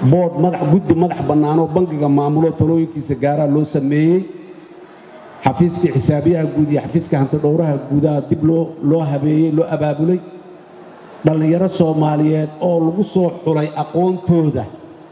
board madax guddi madax bannaan oo bangiga maamulo talooyinkiisa gaara loo sameeyey xafiiska xisaabiyaha guud iyo xafiiska hanti dhowraha guudaha dib loo habeeyey loo abaabulay dhalinyaro Soomaaliyeed oo lagu soo xulay aqoontooda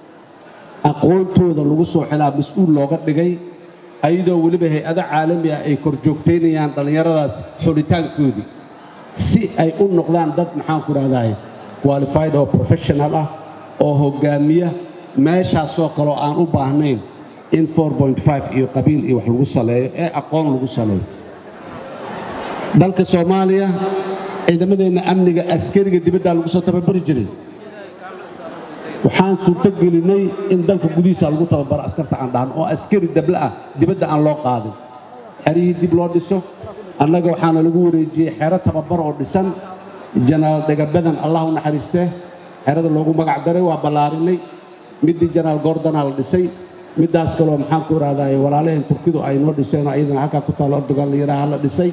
lagu soo xilaa mas'uul looga dhigay ayadoo waliba hay'ado caalami ah ay kor joogteynayaan dhalinyaradaas xulitaankoodii si ay u noqdaan dad maxaan ku raadahay qualified oo professional ah oo hogaamiya meeshaasoo kale aan u baahnayn in 4.5 iyo qabiil iyo wax lagu saleeyo ee aqoon lagu saleeyo dalka Soomaaliya ciidamadeena amniga askariga dibadda lagu soo tababari jiray waxaan suurto gelinay in dalka gudihiisa lagu tababaro askarta aan dhahan oo askari dabla ah dibadda aan loo qaadin xerihii dib loo dhiso annaga waxaana lagu wareejiyey xero tababar oo dhisan janaal dagabadan allah u naxariistee xerada loogu magac daray waa ballaarinay midii janaal Gordona la dhisay midaas kale maxaan ku raadaay walaalaheen Turkidu ay noo dhiseen ayadana halka ku taalo Erdogan yiraahdo la dhisay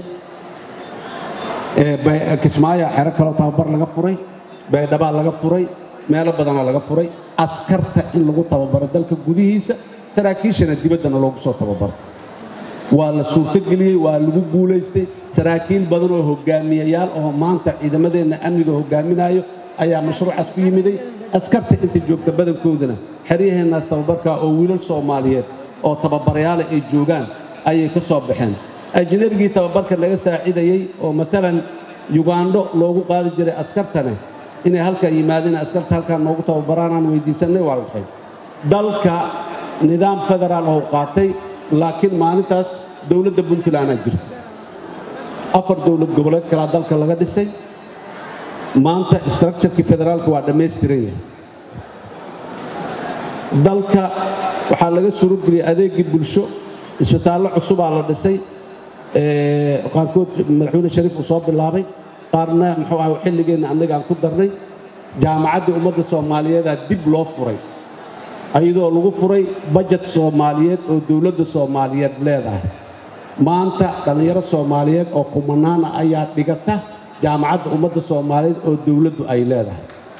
Kismaayo xero kale tababar laga furay Baydhabo laga furay meelo badan laga furay askarta in lagu tababaro dalka gudihiisa saraakiishana dibaddana loogu soo tababaro waa la suurto geliyay waa lagu guuleystay saraakiil badan oo hogaamiyayaal oo maanta ciidamadeena amniga hogaaminayo ayaa mashruucaas ku yimiday askarta inta joogta badankoodana xeryaheena tababarka oo wiilal Soomaaliyeed oo tababarayaal ay joogaan ayay ka soo baxeen ajnabigii tababarka laga saacidayay oo matalan Uganda loogu qaadi jiray askartana inay halka yimaadeen askarta halka noogu tababaraan weydiisanay waa waxay dalka nidaam federaal oo qaatay laakiin maalintaas dawladda Puntland ay jirtay afar dawlad goboleed kala dalka laga dhisay maanta structure-ki federaalku waa dhameystiran yahay dalka waxaa laga soo geliyay adeegii bulsho isbitaallo cusub la dhisay qaarkood madaxweyne Shariif uu soo bilaabay qaarna muxuu ahaa xilligeena annaga aan ku darnay jaamacadda ummadda Soomaaliyeed dib loo furay ayadoo lagu furay budget Soomaaliyeed oo dawladda Soomaaliyeed leedahay maanta dhalinyaro Soomaaliyeed oo kumanaan ayaa dhigata jaamacadda ummadda Soomaaliyeed oo dawladdu ay leedahay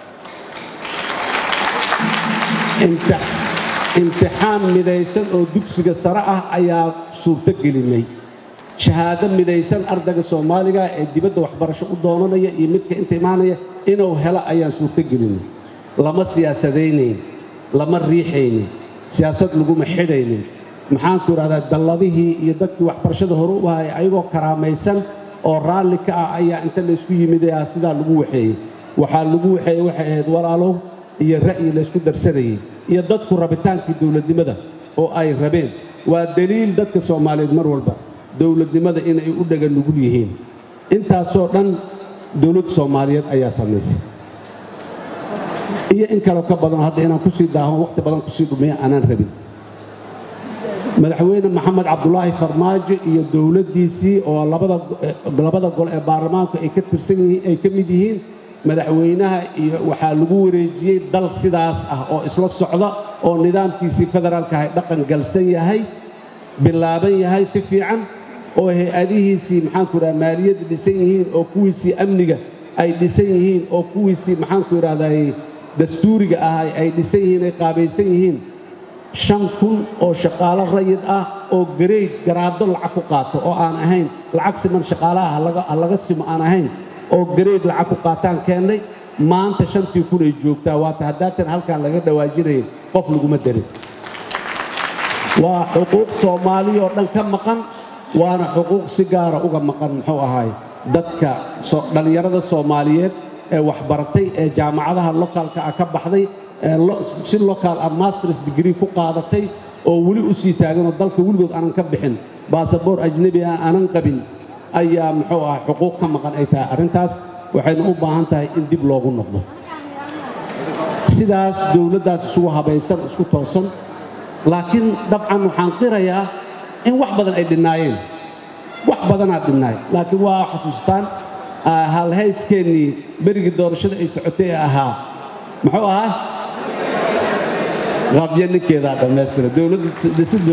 imtixaan midaysan oo dugsiga sare ah ayaa suurto gelinay shahaado midaysan ardayga Soomaaliga ee dibadda waxbarasho u doonanaya iyo midka inta imaanaya inuu helo ayaan suurto gelinay lama siyaasadeynayn lama riixaynin siyaasad lagu maxidaynin maxaan ku raadad dalladihii iyo dadkii waxbarashada hore u ahay ayagoo karaamaysan oo raalli ka ah ayaa inta la isku yimiday sida lagu waxeeyay waxa lagu waxay ahayd walaalo iyo ra'yi la isku darsanayay iyo dadku rabitaankii dawladnimada oo ay rabeen waa daliil dadka Soomaaliyeed mar walba dawladnimada in ay u dhagan nugul yihiin intaasoo dhan dawladda Soomaaliyeed ayaa sameysay iyo in kale ka badan hadda inaan ku sii daaho waqti badan ku sii dhumiyo aanan rabin madaxweyne Maxamed Cabdullaahi Farmaajo iyo dawladdiisii oo labada gol ee baarlamaanka ay ka tirsan yihiin ay ka mid yihiin madaxweynaha iyo waxa lagu wareejiyay dal sidaas ah oo isla socda oo nidaamkiisii federaalka ay dhaqan galsan yahay bilaaban yahay si fiican oo hay'adihiisii maxaan ku raadaa maaliyad dhisan yihiin oo kuwiisii amniga ay dhisan yihiin oo kuwiisii maxaan ku raadayay dastuuriga ah ay dhisan yihiin ay qaabaysan yihiin 5,000 oo shaqaale rayid ah oo grade garaado lacag ku qaato oo aan ahayn lacag siman shaqaalaha laga simo aan ahayn oo grade lacag ku qaataan keenay maanta 5,000 ay joogtaa waa tahdatan halkan laga dhawaajinay qof lagu ma darin waa xuquuq Soomaaliya oo dhan ka maqan waana xuquuq si gaar ah uga maqan muxuu ahaay dadka dhalinyarada Soomaaliyeed ee wax baratay ee jaamacadaha localka ka baxday si local master's degree ku qaadatay oo wali u sii taagan dalka waligood aanan ka bixin baasaboor ajnabi aanan qabin ayaa muxuu ahaa xuquuq ka maqan ay tahay arintaas waxayna u baahan tahay in dib loogu noqdo sidaas dawladdaas isugu habaysan isku toosan laakiin dabcan waxaan qirayaa in wax badan ay dhinaayeen wax badan aad dhinaay laakiin waa xasuustaan hal hayskeenii berigi doorashada ay socotay ahaa muxuu ahaa qabya ninkeeda dhameystira dawladda dhisidu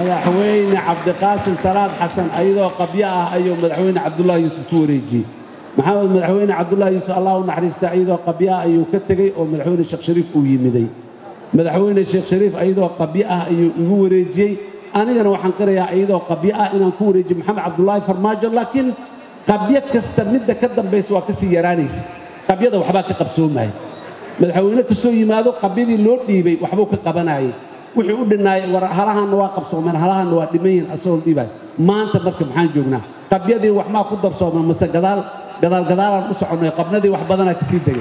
madaxweyne Cabdiqaasim Salaad Xasan ayadoo qabya ah ayuu madaxweyne Cabdullaahi Yuusuf ku wareejiyay محمد مدحوين عبد الله يوسف الله ونحرسته أيضا قبيعة أيو كتجي ومدحوين الشيخ شريف ويمدي مدحوين الشيخ شريف أيضا قبيعة أيو يوريجي أنا وحنقرأ أيضا قبيعة إن نكوريجي محمد عبد الله فرماجة لكن قبيعة كستمد كدم بيس وكسي يرانيس قبيعة وحباك قبسون معي مدحوين كسوي ماذا قبيعة اللور ديبي وحبوك قبناي وحيود الناي هلاها نواقب صومن هلاها نوادمين أصول ديبي ما أنت مركب حان جونا قبيعة وحما قدر صومن مسا قدال أسعنا قبنا دي وحبضنا كسيد دي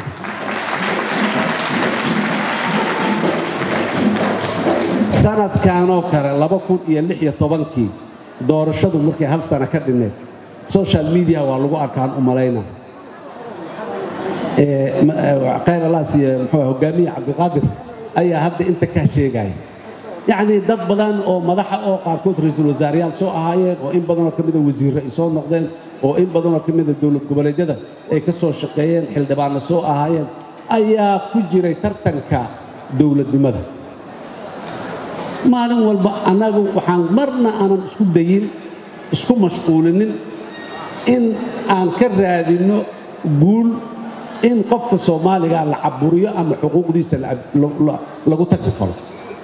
سنة كانوا كره لبكون يلحية طبنكي دور الشدو مركي هل سنة كدنت سوشيال ميديا واللغو أركان أمالينا قال الله سي هجامي عبد القادر أي هبد أنت كهشي جاي يعني دب بدن أو مدح أو قاركوت رئيس الوزراء سو هاي وإن بدنا كمية وزير رئيسون نقدين وإن بدنا كمية الدولة الكبرى جدا كسر شقيين حل دبان سو هاي أي كجري ترتنك دولة دمدة maalin walba anagu waxaan marna aan isku dayin isku mashquulinin in aan ka raadino guul in qofka Soomaaliga la caburiyo ama xuquuqdiisa lagu takfalo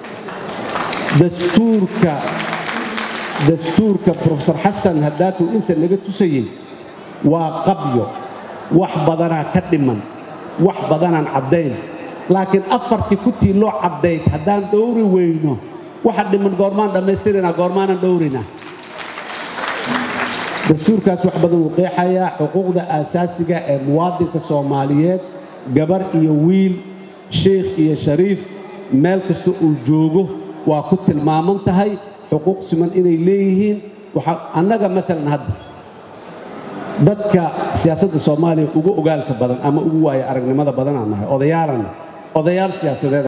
dastuurka professor Hassan Haddaatu inta laga tusayay waa qabyo wax badana ka dhiman wax badanaan cadeyn laakiin afartii ku tii loo cadeyd hadaan dowri weyno واحد من قرمان دمستيرنا قرمانا دورنا دستور كاس وحبة وقيحة حقوق ده أساسية المواطن الصوماليات جبر يويل شيخ يا شريف مالك استقل جوجو وكنت المامن تهي حقوق سمن إني ليهين أنا مثلا هذا بدك سياسة الصومالية وجو قال كبدن أما وجو أرجع ماذا بدن عنها أضيار سياسة